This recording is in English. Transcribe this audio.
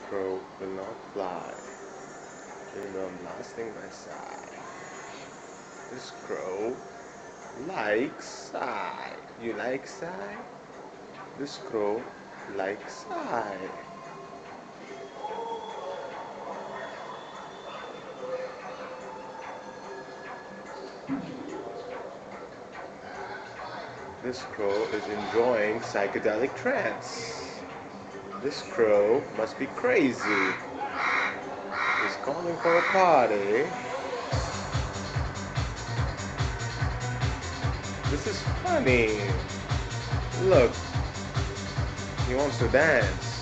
crow will not fly, kingdom lasting by side. This crow likes sigh. You like sigh? This crow likes sigh. This crow is enjoying psychedelic trance. This crow must be crazy. He's calling for a party. This is funny. Look, he wants to dance.